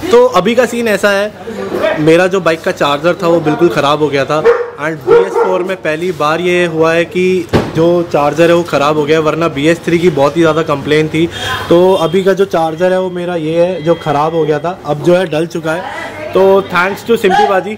तो अभी का सीन ऐसा है, मेरा जो बाइक का चार्जर था वो बिल्कुल ख़राब हो गया था एंड BS4 में पहली बार ये हुआ है कि जो चार्जर है वो ख़राब हो गया, वरना BS3 की बहुत ही ज़्यादा कंप्लेन थी। तो अभी का जो चार्जर है वो मेरा ये है जो ख़राब हो गया था, अब जो है डल चुका है। तो थैंक्स टू सिंपी बाजी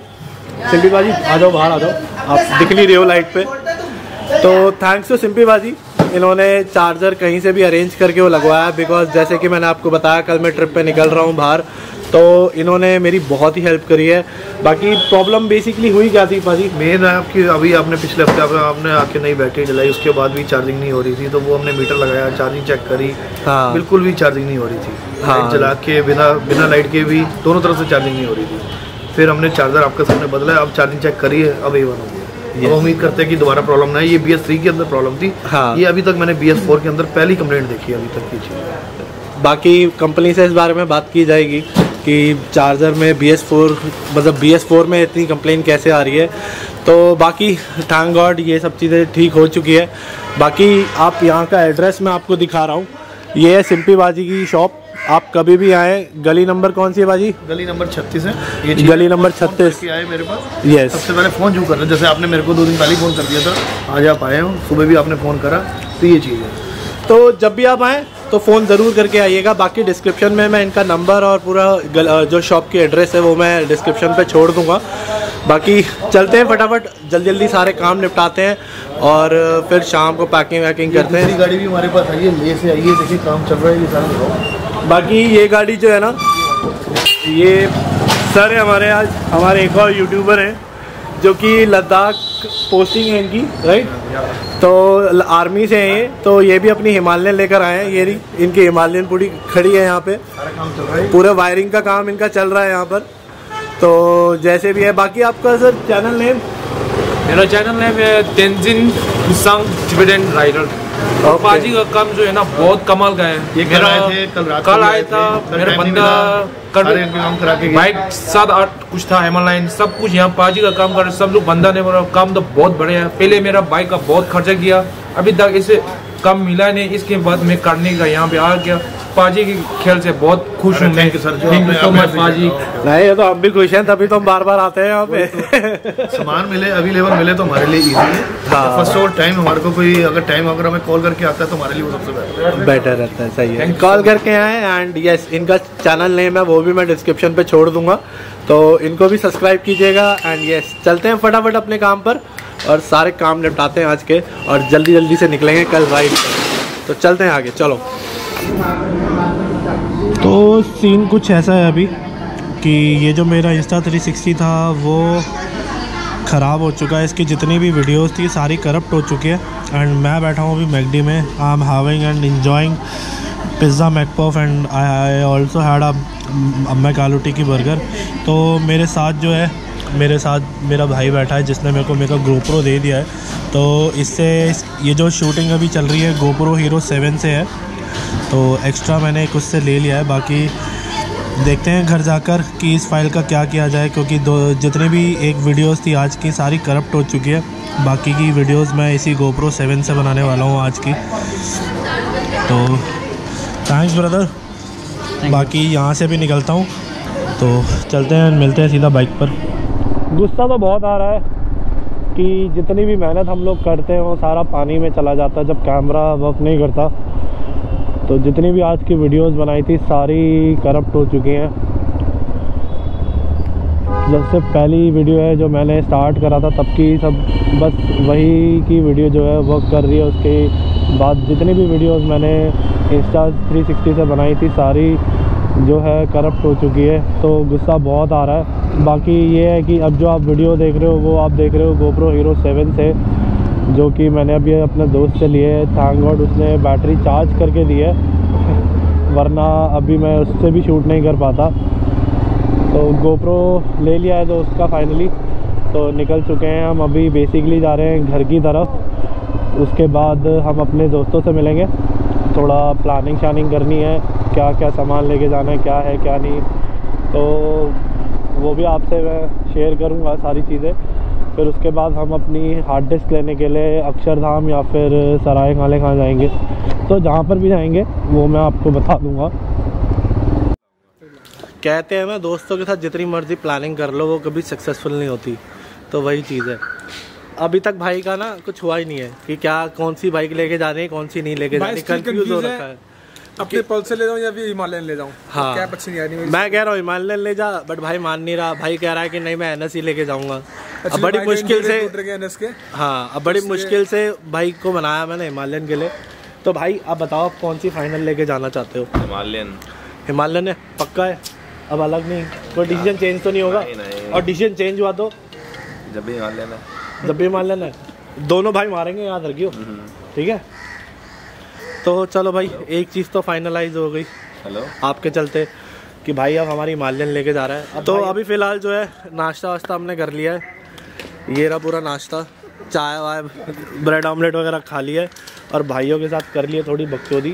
आ जाओ, बाहर आ जाओ, आप दिख नहीं रहे हो लाइट पे। तो थैंक्स टू सिंपी बाजी, इन्होंने चार्जर कहीं से भी अरेंज करके वो लगवाया, बिकॉज जैसे कि मैंने आपको बताया कल मैं ट्रिप पे निकल रहा हूँ बाहर, तो इन्होंने मेरी बहुत ही हेल्प करी है। बाकी प्रॉब्लम बेसिकली हुई क्या थी पाजी? मेन आपकी अभी आपने पिछले हफ्ते आपने आके नई बैटरी जलाई, उसके बाद भी चार्जिंग नहीं हो रही थी, तो वो हमने मीटर लगाया, चार्जिंग चेक करी, हाँ बिल्कुल भी चार्जिंग नहीं हो रही थी। हाँ जला के बिना लाइट के भी दोनों तरफ से चार्जिंग नहीं हो रही थी। फिर हमने चार्जर आपके सामने बदला, अब चार्जिंग चेक करी है, अब A1 हो गया। तो उम्मीद करते हैं कि दोबारा प्रॉब्लम ना है। ये BS3 के अंदर प्रॉब्लम थी, हाँ ये अभी तक मैंने BS4 के अंदर पहली कंप्लेंट देखी है अभी तक की चीज़। बाकी कंपनी से इस बारे में बात की जाएगी कि चार्जर में BS4 में इतनी कंप्लेंट कैसे आ रही है। तो बाकी थैंक गॉड ये सब चीज़ें ठीक हो चुकी है। बाकी आप यहाँ का एड्रेस मैं आपको दिखा रहा हूँ, ये है सिंपी बाजी की शॉप। आप कभी भी आए, गली नंबर कौन सी है बाजी? गली नंबर 36 है ये, गली नंबर 36 आए मेरे पास। यस, सबसे पहले फ़ोन जो कर रहे, जैसे आपने मेरे को 2 दिन पहले फ़ोन कर दिया था, आज आप आए हो, सुबह भी आपने फ़ोन करा, तो ये चीज़ है। तो जब भी आप आएँ तो फ़ोन ज़रूर करके आइएगा। बाकी डिस्क्रिप्शन में मैं इनका नंबर और पूरा जो शॉप की एड्रेस है वो मैं डिस्क्रिप्शन पे छोड़ दूँगा। बाकी चलते हैं फटाफट, जल्दी सारे काम निपटाते हैं और फिर शाम को पैकिंग वैकिंग करते हैं। गाड़ी भी हमारे पास आई है, ले से आई है, देखिए काम चल रहा है ये सारा। बाकी ये गाड़ी जो है ना, ये सर है हमारे, आज हमारे एक और यूट्यूबर हैं जो कि लद्दाख पोस्टिंग है इनकी, राइट? तो आर्मी से हैं ये, तो ये भी अपनी हिमालयन लेकर आए हैं। ये इनकी हिमालयन पूरी खड़ी है यहाँ पे, पूरा वायरिंग का काम इनका चल रहा है यहाँ पर। तो जैसे भी है, बाकी आपका सर चैनल नेम? मेरा चैनल नेम है तेंजिन हुसांग टिबेटन राइडर। और पाजी का काम जो है ना बहुत कमाल का है। ये मेरा कल आया था, मेरा बंदा बाइक 7-8 कुछ था, हिमालयन सब कुछ यहाँ पाजी का काम कर रहे सब लोग। बंदा ने मेरा काम तो बहुत बढ़िया है। पहले मेरा बाइक का बहुत खर्चा किया, अभी तक इसे कम मिला नहीं, इसके बाद मैं करने का यहाँ पे आ गया। पाजी के खेल से बहुत खुश हूँ मैं। थैंक यू सो मच पाजी। नहीं तो हम भी खुश हैं, तभी तो हम बार आते हैं यहाँ पे। सामान मिले, अवेलेबल मिले तो हमारे लिए इजी है। फर्स्ट ऑफ टाइम हमारे को कोई अगर हमें कॉल करके आता है तो हमारे लिए वो सबसे बेटर रहता है। सही है, कॉल करके आए। एंड यस, इनका चैनल नेम है वो भी मैं डिस्क्रिप्शन पे छोड़ दूंगा, तो इनको भी सब्सक्राइब कीजिएगा। एंड यस, चलते हैं फटाफट अपने काम पर और सारे काम निपटाते हैं आज के, और जल्दी से निकलेंगे कल राइड। तो चलते हैं आगे, चलो। तो सीन कुछ ऐसा है अभी कि ये जो मेरा Insta360 था वो ख़राब हो चुका है। इसकी जितनी भी वीडियोस थी सारी करप्ट हो चुकी है। एंड मैं बैठा हूँ अभी मैकडी में, I am having and enjoying pizza McPuff and I also had a McAloo tikki burger. तो मेरे साथ जो है, मेरे साथ मेरा भाई बैठा है जिसने मेरे को GoPro दे दिया है। तो इससे ये जो शूटिंग अभी चल रही है GoPro Hero 7 से है, तो एक्स्ट्रा मैंने एक उससे ले लिया है। बाकी देखते हैं घर जाकर कि इस फाइल का क्या किया जाए, क्योंकि जितनी भी एक वीडियोस थी आज की सारी करप्ट हो चुकी है। बाकी की वीडियोस मैं इसी GoPro 7 से बनाने वाला हूँ आज की। तो थैंक्स ब्रदर। बाकी यहाँ से भी निकलता हूँ, तो चलते हैं, मिलते हैं सीधा बाइक पर। गुस्सा तो बहुत आ रहा है कि जितनी भी मेहनत हम लोग करते हैं वो सारा पानी में चला जाता है जब कैमरा वर्क नहीं करता। तो जितनी भी आज की वीडियोस बनाई थी सारी करप्ट हो चुकी हैं। जब से पहली वीडियो है जो मैंने स्टार्ट करा था तब की सब बस वही की वीडियो जो है वर्क कर रही है। उसके बाद जितनी भी वीडियोस मैंने Insta360 से बनाई थी सारी जो है करप्ट हो चुकी है। तो गुस्सा बहुत आ रहा है। बाकी ये है कि अब जो आप वीडियो देख रहे हो वो आप देख रहे हो GoPro Hero 7 से, जो कि मैंने अभी अपने दोस्त से लिए है। थैंक गॉड उसने बैटरी चार्ज करके दी है, वरना अभी मैं उससे भी शूट नहीं कर पाता। तो GoPro ले लिया है दोस्त का फाइनली। तो निकल चुके हैं हम, अभी बेसिकली जा रहे हैं घर की तरफ। उसके बाद हम अपने दोस्तों से मिलेंगे, थोड़ा प्लानिंग शानिंग करनी है, क्या क्या सामान लेके जाना है, क्या है क्या नहीं। तो वो भी आपसे मैं शेयर करूँगा सारी चीज़ें। फिर उसके बाद हम अपनी हार्ड डिस्क लेने के लिए अक्षरधाम या फिर सराय खाले कहाँ जाएंगे। तो जहाँ पर भी जाएंगे वो मैं आपको बता दूँगा। कहते हैं ना, दोस्तों के साथ जितनी मर्जी प्लानिंग कर लो वो कभी सक्सेसफुल नहीं होती, तो वही चीज़ है। अभी तक भाई का ना कुछ हुआ ही नहीं है कि क्या कौन सी बाइक लेके जानी है कौन सी नहीं लेके जानी, कंफ्यूज हो रखा है। अपने पल्सर ले जाऊं या फिर हिमालयन ले जाऊं? हाँ, कैप अच्छी नहीं आ रही। मैं कह रहा हूँ हिमालयन ले जा, बट भाई मान नहीं रहा। भाई कह रहा है कि नहीं मैं NS ही लेके जाऊंगा। अब बड़ी मुश्किल से हाँ, अब बड़ी मुश्किल से बाइक को बनाया मैंने हिमालयन के लिए। तो भाई आप बताओ आप कौन सी फाइनल लेके जाना चाहते हो? हिमालयन। हिमालयन है पक्का है, अब अलग नहीं, कोई डिसीजन चेंज तो नहीं होगा? नहीं। और डिसीजन चेंज हुआ तो जब भी हिमालयन है, जब भी हिमालयन है। दोनों भाई मारेंगे, याद रखियो, ठीक है? तो चलो भाई, एक चीज़ तो फाइनलाइज हो गई हेलो आपके चलते कि भाई अब हमारी हिमालयन लेके जा रहा है। तो अभी फ़िलहाल जो है नाश्ता वाश्ता हमने कर लिया है, ये रहा पूरा नाश्ता, चाय वाय ब्रेड ऑमलेट वगैरह खा लिया है और भाइयों के साथ कर लिए थोड़ी बकचोदी।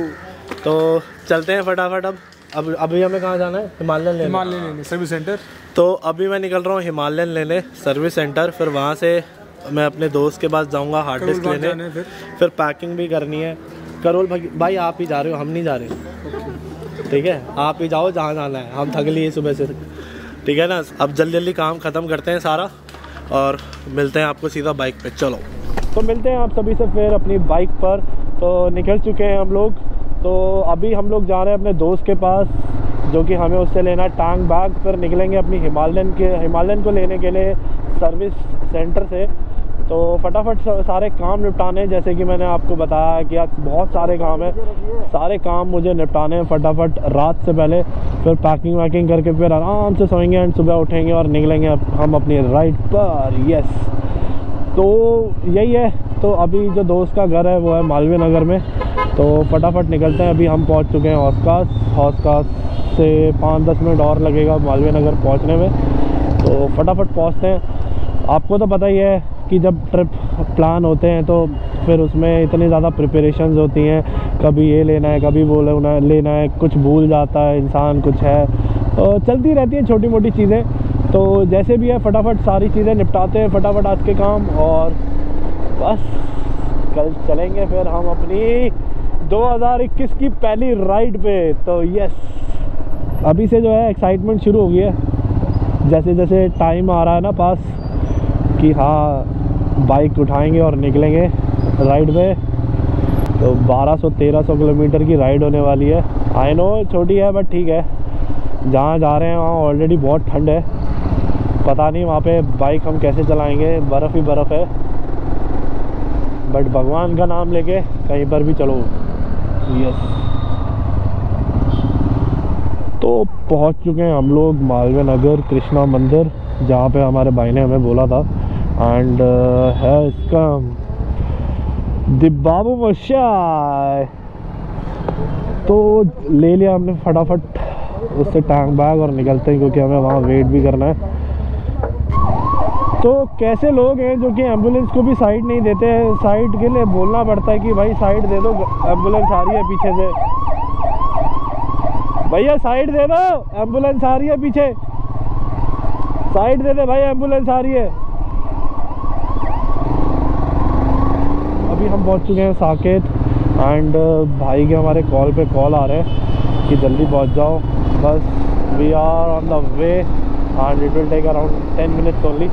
तो चलते हैं फटाफट। अब अभी हमें कहाँ जाना है? हिमालयन लेने सर्विस सेंटर। तो अभी मैं निकल रहा हूँ हिमालयन लेने सर्विस सेंटर, फिर वहाँ से मैं अपने दोस्त के पास जाऊँगा हार्ड डिस्क लेने, फिर पैकिंग भी करनी है। करोल भाई आप ही जा रहे हो, हम नहीं जा रहे, ठीक है? आप ही जाओ जहाँ जाना है, हम थक लिए सुबह से, ठीक है ना? अब जल्दी जल्दी काम ख़त्म करते हैं सारा और मिलते हैं आपको सीधा बाइक पे। चलो तो मिलते हैं आप सभी से फिर अपनी बाइक पर। तो निकल चुके हैं हम लोग। तो अभी हम लोग जा रहे हैं अपने दोस्त के पास, जो कि हमें उससे लेना है टैंक बैग। फिर निकलेंगे अपनी हिमालयन को लेने के लिए सर्विस सेंटर से। तो फटाफट सारे काम निपटाने, जैसे कि मैंने आपको बताया कि आज बहुत सारे काम हैं, सारे काम मुझे निपटाने हैं फटाफट रात से पहले। फिर पैकिंग वैकिंग करके फिर आराम से सोएंगे एंड सुबह उठेंगे और निकलेंगे हम अपनी राइड पर। यस, तो यही है। तो अभी जो दोस्त का घर है वो है मालवीय नगर में, तो फटाफट निकलते हैं। अभी हम पहुंच चुके हैं हौसखास से 5-10 मिनट और लगेगा मालवीय नगर पहुंचने में, तो फटाफट पहुंचते हैं। आपको तो पता ही है कि जब ट्रिप प्लान होते हैं तो फिर उसमें इतनी ज़्यादा प्रिपरेशंस होती हैं, कभी ये लेना है कभी वो लेना है, कुछ भूल जाता है इंसान, कुछ है, तो चलती रहती हैं छोटी मोटी चीज़ें। तो जैसे भी है फटाफट सारी चीज़ें निपटाते हैं फटाफट आज के काम, और बस कल चलेंगे फिर हम अपनी 2021 की पहली राइड पे। तो यस, अभी से जो है एक्साइटमेंट शुरू हो गई है, जैसे जैसे टाइम आ रहा है ना पास कि हाँ बाइक उठाएंगे और निकलेंगे राइड पे। तो 1200-1300 किलोमीटर की राइड होने वाली है। आई नो छोटी है बट ठीक है, जहाँ जा रहे हैं वहाँ ऑलरेडी बहुत ठंड है, पता नहीं वहाँ पे बाइक हम कैसे चलाएंगे, बर्फ़ ही बर्फ़ है। बट भगवान का नाम लेके कहीं पर भी चलो। यस, तो पहुँच चुके हैं हम लोग मालवीय नगर कृष्णा मंदिर, जहाँ पे हमारे भाई ने हमें बोला था। एंड है इसका दिबाबू मशाय। तो ले लिया हमने फटाफट उससे टैंक बैग और निकलते हैं, क्योंकि हमें वहाँ वेट भी करना है। तो कैसे लोग हैं जो कि एम्बुलेंस को भी साइड नहीं देते हैं, साइड के लिए बोलना पड़ता है कि भाई साइड दे दो, एम्बुलेंस आ रही है पीछे से, भैया साइड दे दो, एम्बुलेंस आ रही है पीछे, साइड दे दे भाई, एम्बुलेंस आ रही है। अभी हम पहुंच चुके हैं साकेत एंड भाई के हमारे कॉल पे कॉल आ रहे हैं कि जल्दी पहुंच जाओ, बस we are on the way and it will take around 10 minutes only.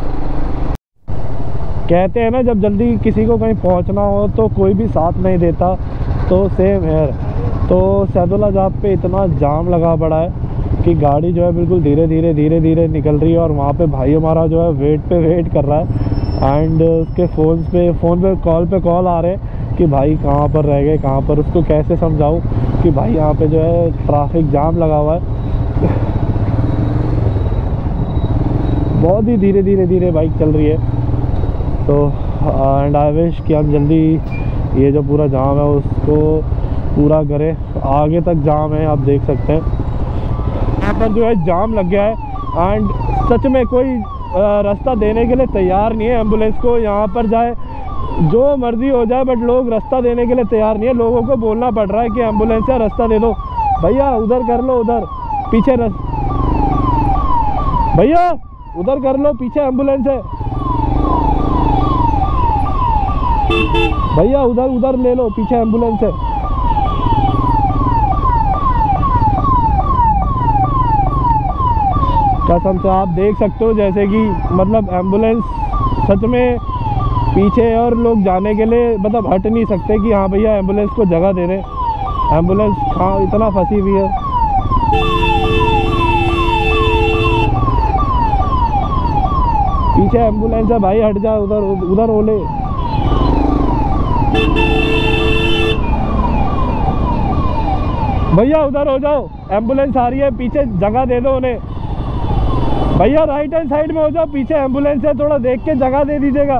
कहते हैं ना जब जल्दी किसी को कहीं पहुंचना हो तो कोई भी साथ नहीं देता, तो सेम है। तो सैदुल्ला जाप पे इतना जाम लगा पड़ा है कि गाड़ी जो है बिल्कुल धीरे धीरे निकल रही है, और वहाँ पे भाई हमारा जो है वेट कर रहा है। एंड उसके फ़ोन पे कॉल आ रहे हैं कि भाई कहाँ पर रह गए, कहाँ पर। उसको कैसे समझाऊँ कि भाई यहाँ पे जो है ट्रैफिक जाम लगा हुआ है। बहुत ही धीरे बाइक चल रही है। तो एंड आई विश कि हम जल्दी ये जो पूरा जाम है उसको पूरा करें। आगे तक जाम है, आप देख सकते हैं यहाँ पर जो है जाम लग गया है। एंड सच में कोई रास्ता देने के लिए तैयार नहीं है एम्बुलेंस को, यहाँ पर जाए जो मर्जी हो जाए, बट लोग रास्ता देने के लिए तैयार नहीं है। लोगों को बोलना पड़ रहा है कि एम्बुलेंस है रास्ता दे दो, भैया उधर कर लो, उधर पीछे भैया उधर कर लो, पीछे एम्बुलेंस है, भैया उधर ले लो, पीछे एम्बुलेंस है। कसम से आप देख सकते हो जैसे कि मतलब एम्बुलेंस सच में पीछे और लोग जाने के लिए मतलब हट नहीं सकते कि हाँ भैया एम्बुलेंस को जगह दे रहे। एम्बुलेंस हाँ इतना फंसी हुई है। पीछे एम्बुलेंस है भाई, हट जा उधर उधर ओले। भैया उधर हो जाओ, एम्बुलेंस आ रही है, पीछे जगह दे दो उन्हें। भैया राइट हैंड साइड में हो जाओ, पीछे एम्बुलेंस है, थोड़ा देख के जगह दे दीजिएगा।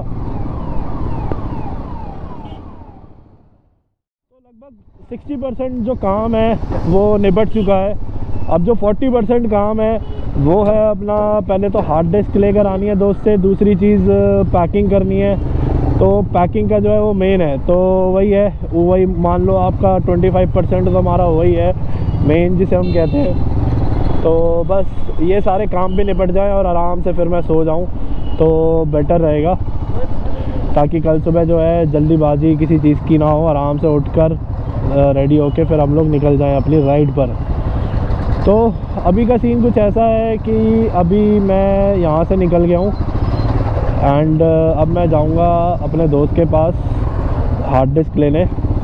तो लगभग 60% जो काम है वो निपट चुका है। अब जो 40% काम है वो है अपना, पहले तो हार्ड डिस्क लेकर आनी है दोस्त से, दूसरी चीज़ पैकिंग करनी है। तो पैकिंग का जो है वो मेन है, तो वही है, वही मान लो आपका 25% तो हमारा वही है मेन जिसे हम कहते हैं। तो बस ये सारे काम भी निपट जाएं और आराम से फिर मैं सो जाऊं तो बेटर रहेगा, ताकि कल सुबह जो है जल्दीबाजी किसी चीज़ की ना हो। आराम से उठकर रेडी होके फिर हम लोग निकल जाएं अपनी राइड पर। तो अभी का सीन कुछ ऐसा है कि अभी मैं यहाँ से निकल गया हूँ एंड अब मैं जाऊँगा अपने दोस्त के पास हार्ड डिस्क लेने।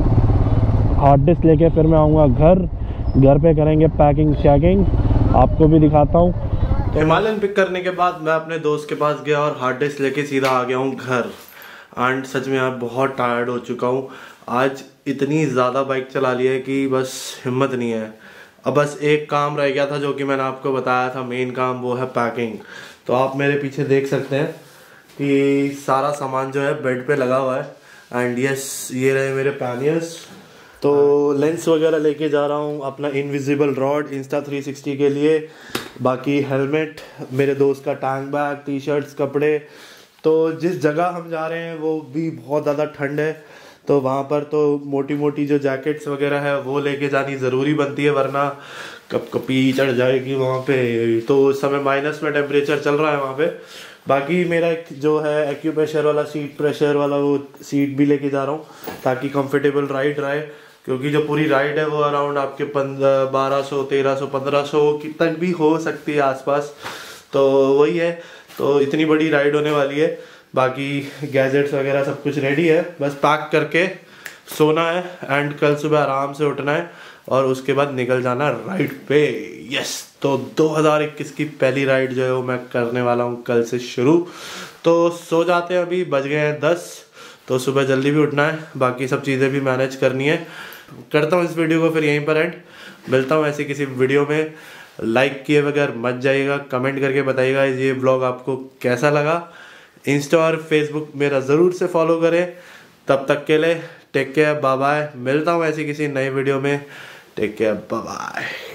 हार्ड डिस्क लेके फिर मैं आऊँगा घर पे करेंगे पैकिंग शैकिंग, आपको भी दिखाता हूँ। तो हिमालयन पिक करने के बाद मैं अपने दोस्त के पास गया और हार्ड डिस्क लेके सीधा आ गया हूँ घर। एंड सच में यार बहुत टायर्ड हो चुका हूँ, आज इतनी ज़्यादा बाइक चला ली है कि बस हिम्मत नहीं है। अब बस एक काम रह गया था जो कि मैंने आपको बताया था मेन काम, वो है पैकिंग। तो आप मेरे पीछे देख सकते हैं कि सारा सामान जो है बेड पे लगा हुआ है। एंड यस ये रहे मेरे पैनियर्स। तो लेंस वगैरह लेके जा रहा हूँ, अपना इनविजिबल रॉड Insta360 के लिए, बाकी हेलमेट, मेरे दोस्त का टैंक बैग, टी शर्ट्स, कपड़े। तो जिस जगह हम जा रहे हैं वो भी बहुत ज़्यादा ठंड है, तो वहाँ पर तो मोटी मोटी जो जैकेट्स वगैरह है वो लेके जानी ज़रूरी बनती है, वरना कब कभी चढ़ जाएगी वहाँ पे। तो उस समय माइनस में टेम्परेचर चल रहा है वहाँ पे। बाकी मेरा एक जो है एक्यूप्रेशर वाला सीट, प्रेशर वाला वो सीट भी लेके जा रहा हूँ ताकि कंफर्टेबल राइड रहे, क्योंकि जो पूरी राइड है वो अराउंड आपके 1200, 1300, 1500 की तक भी हो सकती है आसपास। तो वही है, तो इतनी बड़ी राइड होने वाली है। बाकी गैजेट्स वगैरह सब कुछ रेडी है, बस पैक करके सोना है एंड कल सुबह आराम से उठना है और उसके बाद निकल जाना राइड पे। यस, तो 2021 की पहली राइड जो है वो मैं करने वाला हूँ कल से शुरू। तो सो जाते हैं, अभी बज गए हैं 10, तो सुबह जल्दी भी उठना है, बाकी सब चीज़ें भी मैनेज करनी है। करता हूँ इस वीडियो को फिर यहीं पर एंड, मिलता हूँ ऐसे किसी वीडियो में। लाइक किए बगैर मत जाइएगा, कमेंट करके बताइएगा ये ब्लॉग आपको कैसा लगा। इंस्टा और फेसबुक मेरा ज़रूर से फॉलो करें। तब तक के लिए टेक केयर, बाय बाय। मिलता हूँ ऐसी किसी नई वीडियो में। Take care, bye bye.